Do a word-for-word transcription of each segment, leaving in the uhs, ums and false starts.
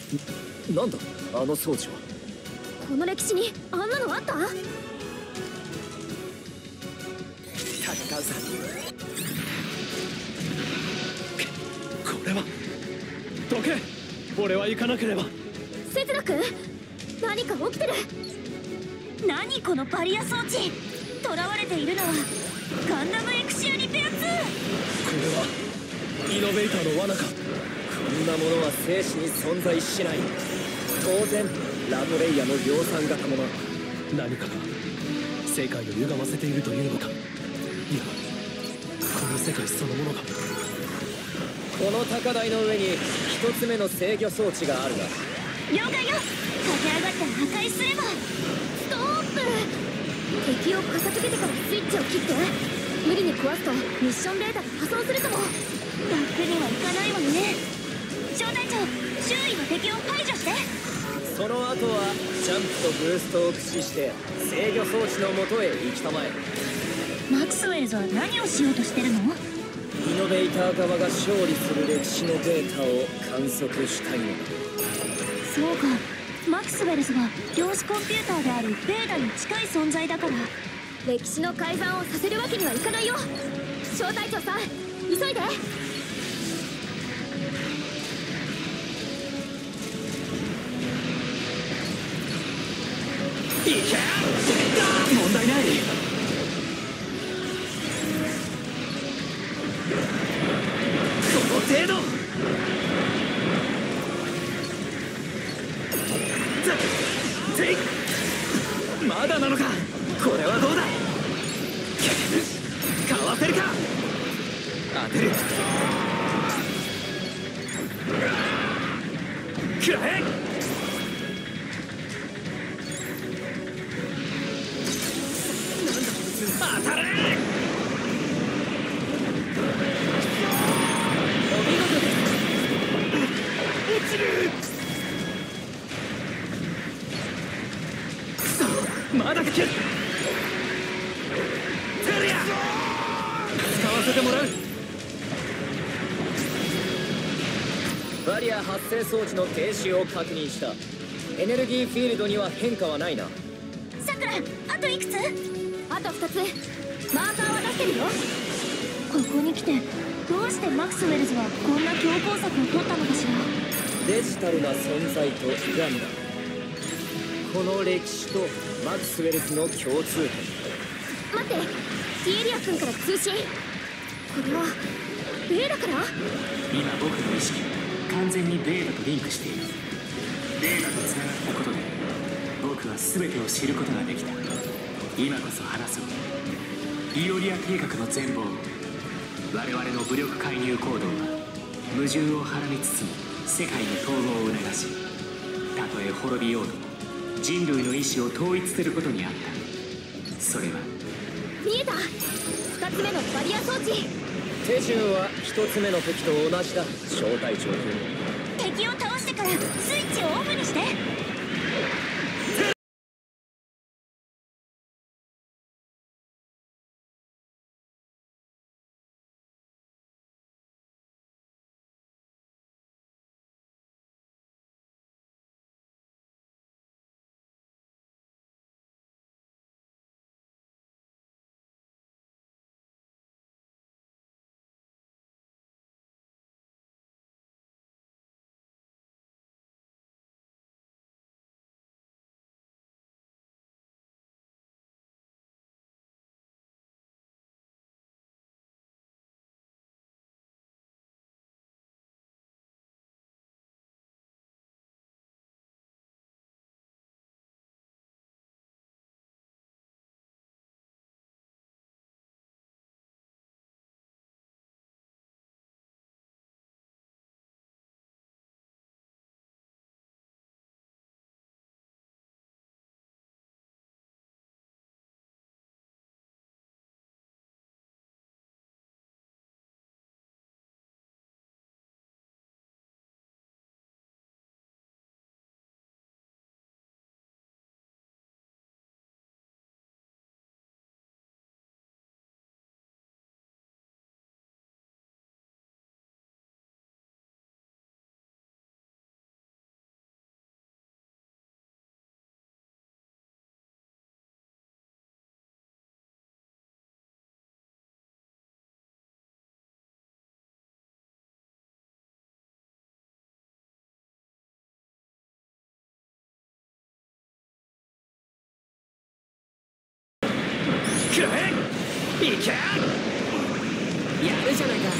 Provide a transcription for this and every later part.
なんだあの装置は。 この歴史にあんなのあった？ 戦うさ。これはどけ。俺は行かなければ。 セズラ君、何か起きてる。 何このバリア装置。囚われているのはガンダムエクシアリペアツー。 これはイノベーターの罠か。こんなものは生死に存在しない。当然ラトレイヤの量産型もな。何かが世界を歪ませているというのか。いや、この世界そのものが。この高台の上に一つ目の制御装置があるが。 了解よ。駆け上がって破壊すれば。 ストップ。敵を片付けてからスイッチを切って。無理に壊すとミッションデータが破損するかも。 楽にはいかないわよね。小隊長、周囲の敵を排除して。 その後はジャンプとブーストを駆使して制御装置の元へ行きたまえ。 マクスウェルズは何をしようとしてるの？ イノベーター側が勝利する歴史のデータを観測したいのだ。 そうか、マクスウェルズは量子コンピューターであるベーダに近い存在だから。 歴史の改ざんをさせるわけにはいかないよ。小隊長さん、急いで。 いけ。問題ない。この程度。ぜぜまだなのか。これはどうだ。かわせるか。当てる。くらえ。当たれ。お見事です。落ちる。くそ、まだかけ。テリア使わせてもらう。バリア発生装置の停止を確認した。エネルギーフィールドには変化はないな。 さくら、あといくつ？ あとふたつ。マーカーは出してるよ。 ここに来てどうしてマクスウェルズはこんな強攻策を取ったのかしら。 デジタルな存在とガンダム、この歴史とマクスウェルズの共通点。 待って、ティエリア君から通信。これはベーダから。 今僕の意識完全にベーダとリンクしている。ベーダとつながったことで僕は全てを知ることができた。今こそ話そう。イオリア計画の全貌。我々の武力介入行動は矛盾をはらみつつも世界の統合を促したとえ滅びようとも人類の意志を統一することにあった。それは見えた。ふたつめのバリア装置。 手順はひとつめの時と同じだ。小隊長君、 敵を倒してからスイッチをオフにして。 いけ、やるじゃないか。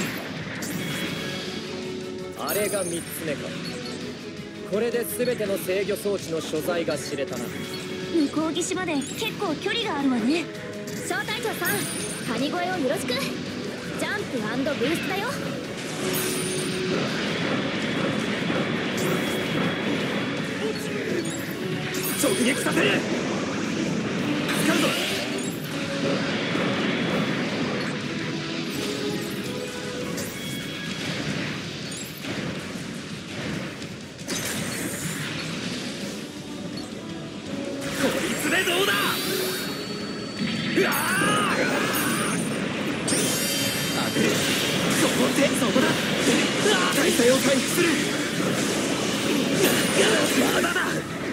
あれが三つ目か。これで全ての制御装置の所在が知れたな。 向こう岸まで結構距離があるわね。 小隊長さん、谷越えをよろしく。ジャンプ&ブーストだよ。 直撃させる。使うぞ。こいつでどうだ。うわあ、当てる。そこでそこだ。体勢を回復する。まだだ。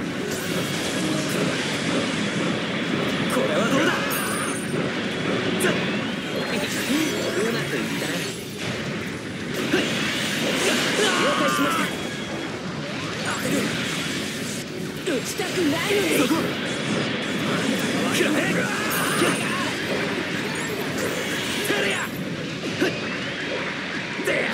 これはどうだ。うまくいったな。了解しました。当てる。打ちたくないのに。そこ。くらえ。テレア。でや。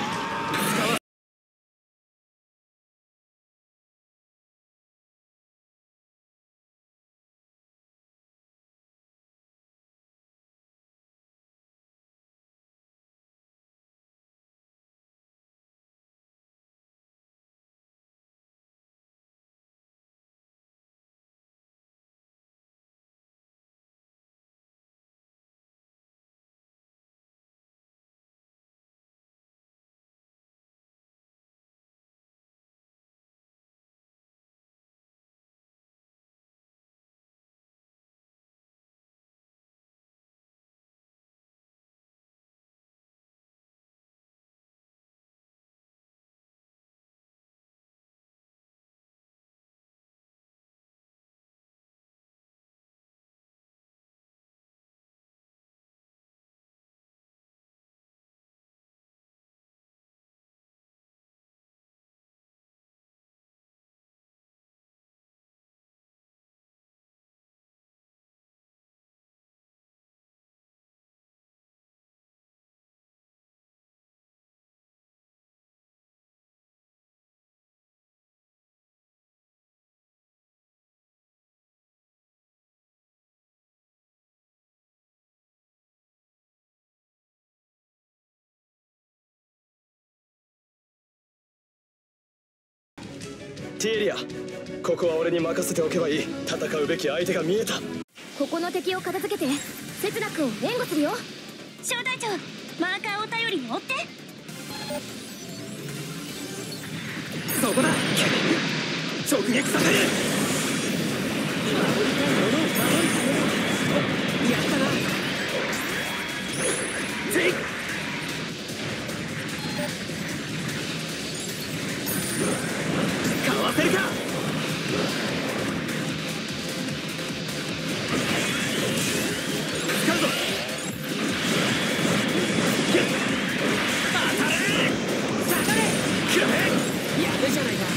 ティーリア、ここは俺に任せておけばいい。戦うべき相手が見えた。 ここの敵を片付けて節楽を援護するよ。 小隊長、マーカーを頼りに追って。 そこだ。直撃させる。守りたいものを守る。やったな。ぜい。かわせるか。使うぞ。当たれ。下がれ。くらえ。やるじゃないか。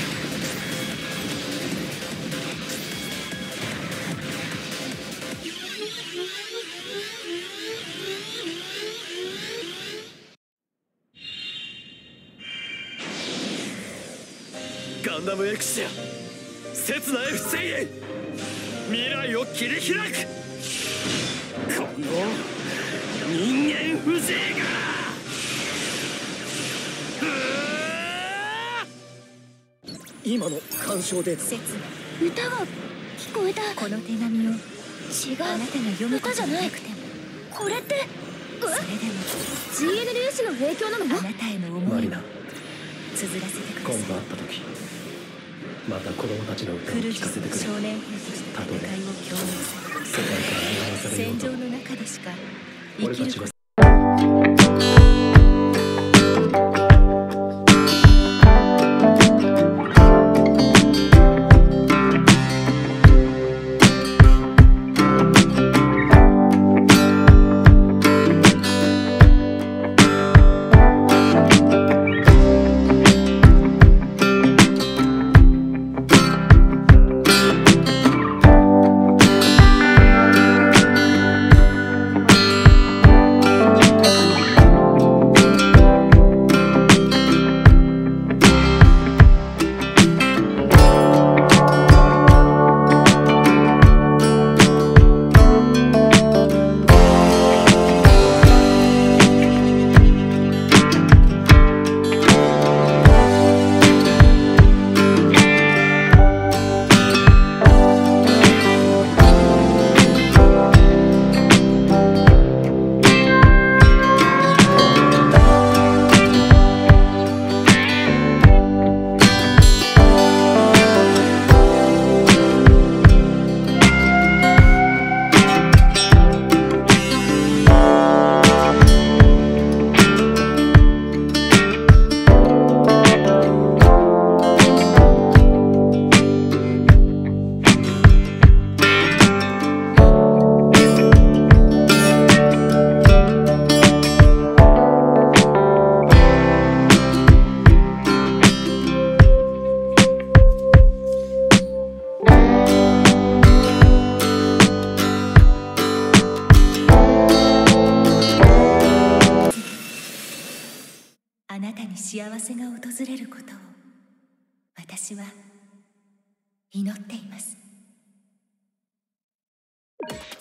ガンダムエクシア、刹那 F 星へ未来を切り開く。この人間風情が。今の干渉で刹那、歌が聞こえた。この手紙を違う、あなたが読むことじゃなくても、これってそれでもジーエヌ 粒子の影響なの？ あなたへの思いを綴らせてください。 今度会った時、また子供たちの歌を聞かせてくれ。 少年兵として戦いを共鳴され、 世界から見放されようと戦場の中でしか生きること。 あなたに幸せが訪れることを私は祈っています。